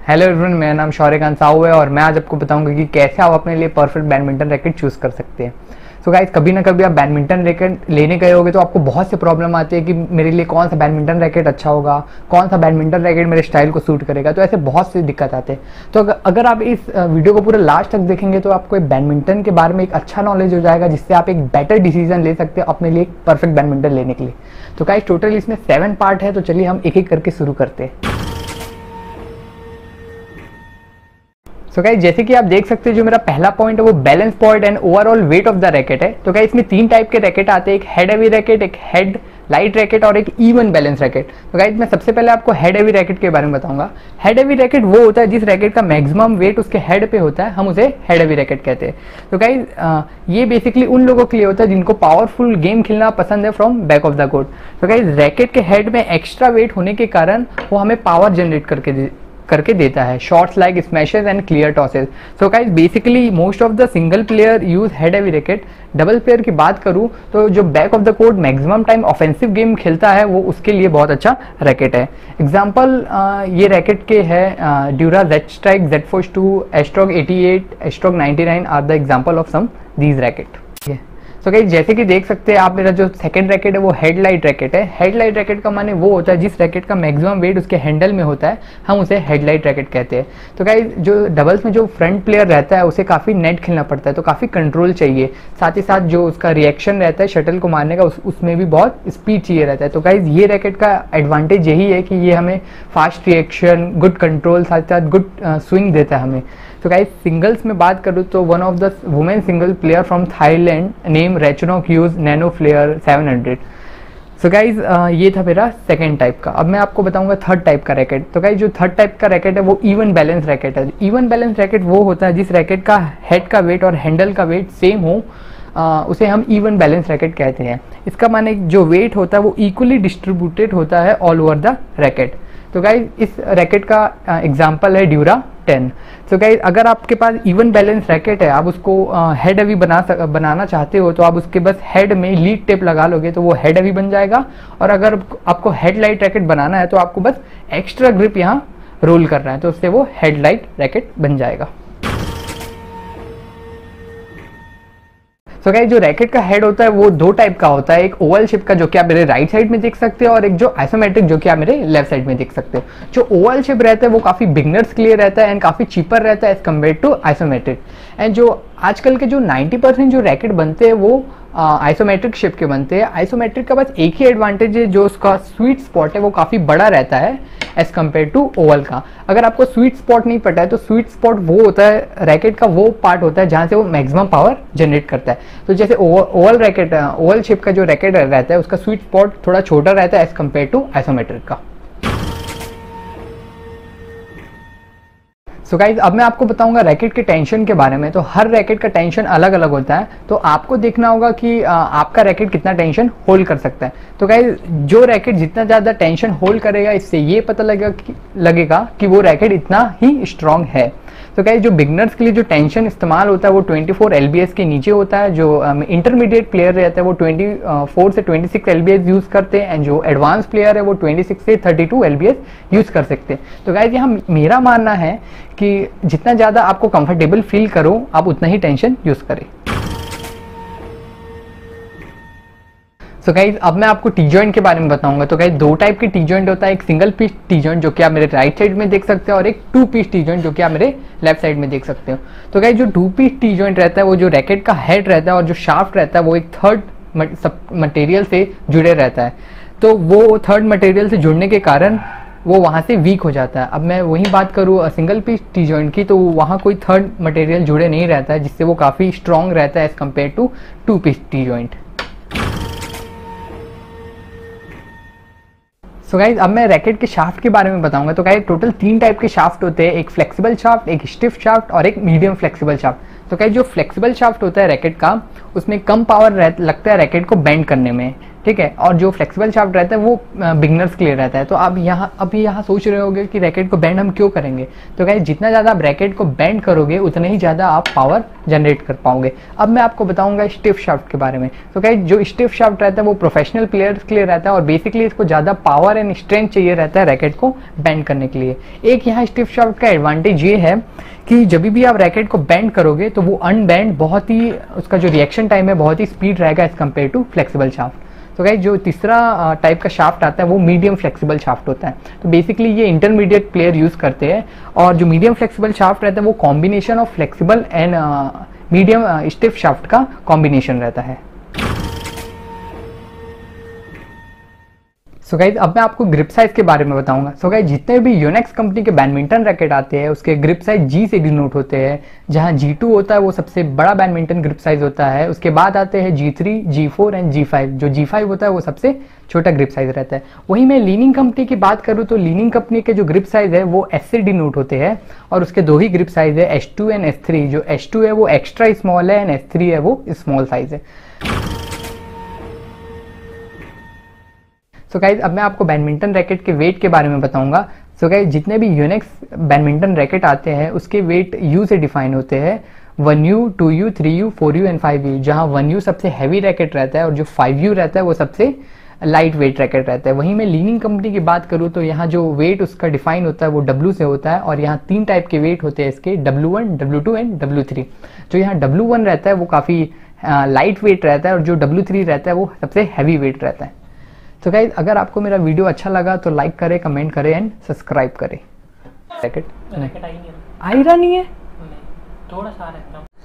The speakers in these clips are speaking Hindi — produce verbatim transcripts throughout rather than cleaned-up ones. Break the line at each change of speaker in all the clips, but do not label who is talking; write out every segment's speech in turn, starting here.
हेलो एवरीवन, मेरा नाम शौर्यकांत साहू है और मैं आज आपको बताऊंगा कि कैसे आप अपने लिए परफेक्ट बैडमिंटन रैकेट चूज कर सकते हैं। सो गाइस, कभी ना कभी आप बैडमिंटन रैकेट लेने गए होगे तो आपको बहुत से प्रॉब्लम आती है कि मेरे लिए कौन सा बैडमिंटन रैकेट अच्छा होगा, कौन सा बैडमिंटन रैकेट मेरे स्टाइल को सूट करेगा। तो ऐसे बहुत सी दिक्कत आते हैं। तो अगर आप इस वीडियो को पूरा लास्ट तक देखेंगे तो आपको एक बैडमिंटन के बारे में एक अच्छा नॉलेज हो जाएगा, जिससे आप एक बेटर डिसीजन ले सकते हैं अपने लिए एक परफेक्ट बैडमिंटन लेने के लिए। तो गाइस, टोटल इसमें सेवन पार्ट है, तो चलिए हम एक एक करके शुरू करते हैं। सो so गाइस, जैसे कि आप देख सकते हैं, जो मेरा पहला पॉइंट है वो balance point and overall weight of the racket है। तो गाइस, इसमें तीन टाइप के रैकेट आते हैं, एक हेड हेवी रैकेट, एक हेड लाइट रैकेट और एक इवन बैलेंस रैकेट। तो गाइस, मैं सबसे पहले आपको हेड हेवी रैकेट के बारे में बताऊंगा। हेड हेवी रैकेट वो होता है जिस रैकेट का मैक्सिमम वेट उसके हेड पे होता है, हम उसे हेड हेवी रैकेट कहते हैं। तो गाइस, ये बेसिकली उन लोगों के लिए होता है जिनको पावरफुल गेम खेलना पसंद है from back of the court. तो गाइस, रैकेट के हेड में एक्स्ट्रा वेट होने के कारण वो हमें पावर जनरेट करके करके देता है, shots like smashes and clear tosses. So guys, basically most of the single player use head heavy racket. Double player की बात करूं तो जो back of the court maximum time offensive game खेलता है वो उसके लिए बहुत अच्छा रैकेट है। एग्जांपल ये रैकेट के है Duora Z Strike, Z Force two, Astrox eighty eight, Astrox ninety nine are the example of some these racket. तो गाइस, जैसे कि देख सकते हैं आप, मेरा जो सेकंड रैकेट है वो हेडलाइट रैकेट है। हेडलाइट रैकेट का माने वो होता है जिस रैकेट का मैक्सिमम वेट उसके हैंडल में होता है, हम उसे हेडलाइट रैकेट कहते हैं। तो गाइस, जो डबल्स में जो फ्रंट प्लेयर रहता है उसे काफ़ी नेट खेलना पड़ता है, तो काफ़ी कंट्रोल चाहिए। साथ ही साथ जो उसका रिएक्शन रहता है शटल को मारने का, उस, उसमें भी बहुत स्पीड चाहिए रहता है। तो गाइस, ये रैकेट का एडवांटेज यही है कि ये हमें फास्ट रिएक्शन, गुड कंट्रोल, साथ ही साथ गुड स्विंग देता है हमें। तो गाइस, सिंगल्स में बात करूँ तो one of the women single player from Thailand name Ratchanok use Nanoflare seven hundred. So guys, ये था मेरा सेकंड टाइप का। अब मैं आपको बताऊंगा थर्ड टाइप का रैकेट। तो गाइज, जो थर्ड टाइप का रैकेट है वो इवन बैलेंस रैकेट है। इवन बैलेंस रैकेट वो होता है जिस रैकेट का हेड का वेट और हैंडल का वेट सेम हो, Uh, उसे हम इवन बैलेंस रैकेट कहते हैं। इसका माने जो वेट होता है वो इक्वली डिस्ट्रीब्यूटेड होता है ऑल ओवर द रैकेट। तो गाइज, इस रैकेट का एग्जांपल uh, है ड्यूरा टेन। तो गाइज, अगर आपके पास इवन बैलेंस रैकेट है, आप उसको हेड uh, हेवी बना बनाना चाहते हो तो आप उसके बस हेड में लीड टेप लगा लोगे तो वो हेड हेवी बन जाएगा। और अगर आपको हेड लाइट रैकेट बनाना है तो आपको बस एक्स्ट्रा ग्रिप यहाँ रोल करना है, तो उससे वो हेड लाइट रैकेट बन जाएगा। तो गाइस, जो रैकेट का हेड होता है वो दो टाइप का होता है, एक ओवल शेप का जो कि आप मेरे राइट साइड में देख सकते हो, और एक जो आइसोमेट्रिक जो कि आप मेरे लेफ्ट साइड में देख सकते हो। जो ओवल शेप रहता है वो काफी बिगनर्स के लिए रहता है एंड काफी चीपर रहता है as compare to isometric. And जो आजकल के जो नाइंटी परसेंट जो रैकेट बनते हैं वो आइसोमेट्रिक शेप के बनते हैं। आइसोमेट्रिक का बस एक ही एडवांटेज है, जो उसका स्वीट स्पॉट है वो काफी बड़ा रहता है एज कम्पेयर टू ओवल का। अगर आपको स्वीट स्पॉट नहीं पता है तो स्वीट स्पॉट वो होता है रैकेट का वो पार्ट होता है जहां से वो मैक्सिमम पावर जनरेट करता है। तो जैसे ओवल रैकेट, ओवल शेप का जो रैकेट रहता है उसका स्वीट स्पॉट थोड़ा छोटा रहता है एज कम्पेयर टू आइसोमेट्रिक का। सो गाइज, अब मैं आपको बताऊंगा रैकेट के टेंशन के बारे में। तो हर रैकेट का टेंशन अलग अलग होता है, तो आपको देखना होगा कि आ, आपका रैकेट कितना टेंशन होल्ड कर सकता है। तो गाइज, जो रैकेट जितना ज़्यादा टेंशन होल्ड करेगा, इससे ये पता लगेगा कि लगेगा कि वो रैकेट इतना ही स्ट्रांग है। तो गाइस, जो बिगनर्स के लिए जो टेंशन इस्तेमाल होता है वो twenty four L B S के नीचे होता है। जो इंटरमीडिएट प्लेयर रहता है वो ट्वेंटी फोर से twenty six L B S use करते हैं, एंड जो एडवांस प्लेयर है वो ट्वेंटी सिक्स से thirty two L B S use कर सकते हैं। तो गाइस, यहाँ मेरा मानना है कि जितना ज़्यादा आपको कंफर्टेबल फील करो आप उतना ही टेंशन यूज़ करें। सो so गाइज, अब मैं आपको टी जॉइंट के बारे में बताऊंगा। तो गाइज, दो टाइप के टी जॉइंट होता है, एक सिंगल पीस टी जॉइंट जो कि आप मेरे राइट साइड में देख सकते हो, और एक टू पीस टी जॉइंट जो कि आप मेरे लेफ्ट साइड में देख सकते हो। तो गाइज, जो टू पीस टी जॉइंट रहता है वो जो रैकेट का हेड रहता है और जो शाफ्ट रहता है वो एक थर्ड मटेरियल से जुड़े रहता है। तो वो थर्ड मटेरियल से जुड़ने के कारण वो वहाँ से वीक हो जाता है। अब मैं वही बात करूँ सिंगल पीस टी जॉइंट की, तो वहाँ कोई थर्ड मटेरियल जुड़े नहीं रहता है, जिससे वो काफ़ी स्ट्रॉन्ग रहता है as compare to two piece T joint. So guys, अब मैं रैकेट के शाफ्ट के बारे में बताऊंगा। तो गाइज, टोटल तीन टाइप के शाफ्ट होते हैं, एक फ्लेक्सिबल शाफ्ट, एक स्टिफ शाफ्ट और एक मीडियम फ्लेक्सिबल शाफ्ट। तो गाइज, जो फ्लेक्सिबल शाफ्ट होता है रैकेट का, उसमें कम पावर लगता है रैकेट को बेंड करने में, ठीक है। और जो फ्लेक्सिबल शाफ्ट रहता है वो बिगनर्स के लिए रहता है। तो आप यहाँ अभी यहाँ सोच रहे होगे कि रैकेट को बेंड हम क्यों करेंगे, तो गाइस जितना ज़्यादा आप रैकेट को बेंड करोगे उतना ही ज़्यादा आप पावर जनरेट कर पाओगे। अब मैं आपको बताऊंगा स्टिफ शाफ्ट के बारे में। तो गाइस जो स्टिफ शाफ्ट रहता है वो प्रोफेशनल प्लेयर्स के लिए रहता है और बेसिकली इसको ज़्यादा पावर एंड स्ट्रेंथ चाहिए रहता है रैकेट को बेंड करने के लिए। एक यहाँ स्टिफ शाफ्ट का एडवांटेज ये है कि जब भी आप रैकेट को बेंड करोगे तो वो अनबेंड बहुत ही, उसका जो रिएक्शन टाइम है बहुत ही स्पीड रहेगा as compare to flexible shaft. तो गाइस जो तीसरा टाइप का शाफ्ट आता है वो मीडियम फ्लेक्सिबल शाफ्ट होता है। तो बेसिकली ये इंटरमीडिएट प्लेयर यूज़ करते हैं और जो मीडियम फ्लेक्सिबल शाफ्ट रहता है वो combination of flexible and medium stiff shaft का कॉम्बिनेशन रहता है। सो so गाइज अब मैं आपको ग्रिप साइज के बारे में बताऊंगा। सो so गाइज जितने भी योनेक्स कंपनी के बैडमिंटन रैकेट आते हैं उसके ग्रिप साइज जी से डिनोट होते हैं, जहां जी टू होता है वो सबसे बड़ा बैडमिंटन ग्रिप साइज होता है। उसके बाद आते हैं G three, G four and G five. जो जी फाइव होता है वो सबसे छोटा ग्रिप साइज रहता है। वहीं मैं लीनिंग कंपनी की बात करूँ तो लीनिंग कंपनी के जो ग्रिप साइज है वो एस से डिनोट होते हैं और उसके दो ही ग्रिप साइज है, H two and S three. जो एच टू है वो एक्स्ट्रा स्मॉल है एंड एस थ्री है वो स्मॉल साइज है। सो so गाइज अब मैं आपको बैडमिंटन रैकेट के वेट के बारे में बताऊंगा। सो so गाइज जितने भी यूनिक्स बैडमिंटन रैकेट आते हैं उसके वेट यू से डिफाइन होते हैं, one U, two U, three U, four U and five U. जहां वन यू सबसे हैवी रैकेट रहता है और जो फाइव यू रहता है वो सबसे लाइट वेट रैकेट रहता है। वहीं मैं लीनिंग कंपनी की बात करूँ तो यहाँ जो वेट उसका डिफाइन होता है वो डब्ल्यू से होता है और यहाँ तीन टाइप के वेट होते हैं इसके, W one, W two and W three. जो यहाँ डब्ल्यू वन रहता है वो काफ़ी लाइट वेट रहता है और जो डब्ल्यू थ्री रहता है वो सबसे हैवी वेट रहता है। तो गाइज अगर आपको मेरा वीडियो अच्छा लगा तो लाइक करें, कमेंट करें एंड सब्सक्राब करें। रैकेट
रैकेट आई नहीं है,
आई रहा नहीं है,
नहीं थोड़ा सा रहता हूँ।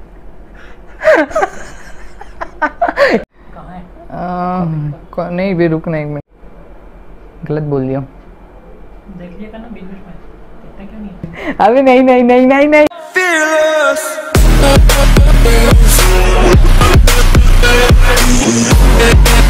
कहाँ है?
आ, नहीं भी रुकना एक मिनट, गलत बोल दिया।
देख लिया करना बीच बीच में, इतना क्यों नहीं है?
अबे नहीं नहीं नहीं नहीं नहीं
Fearless.